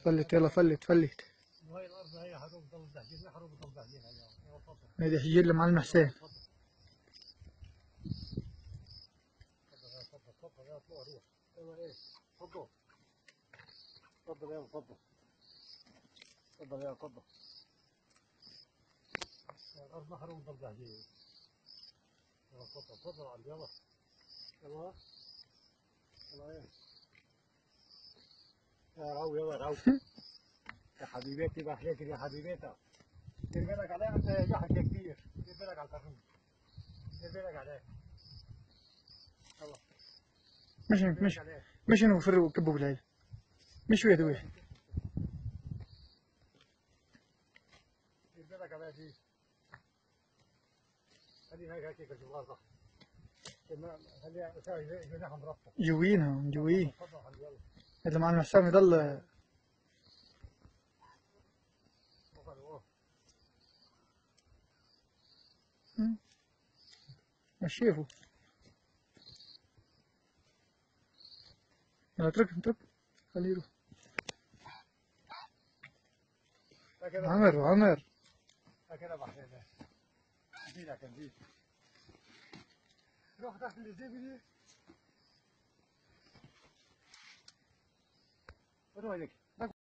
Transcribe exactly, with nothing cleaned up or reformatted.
فلت يلا فلت فلت. وهي الارض هي حروب ضل دهجين حروب ضل دهجين هي تفضل. هيدي حجير لمعلم حسين. تفضل تفضل يا طلوع روح. ايوه ايه تفضل. تفضل يا تفضل. تفضل يا تفضل. الارض حروب ضل دهجين. يلا تفضل تفضل عندي يلا. يلا. يلا ايه. يا راو يلا راو. يا حبيبتي بحكيك يا حبيبتي. دير بالك عليها انت جحش كتير. دير بالك على الخرنوب. دير بالك عليه. يلا. مش مش مش نوفر وكبوا بالعيد. مش ويا دوي. دير بالك عليها دي. خليها هيك هيك في الارض. خليها خليها جناحها مرفق. جوينها مجويه. تفضل حبيبي يلا. هذا معلم حسام يضل. مشيفه. يلا اترك اترك خليه يروح. عمر عمر. هكذا بحكي دي لكن دي. روح تحت الزبدة دي. روح هيك.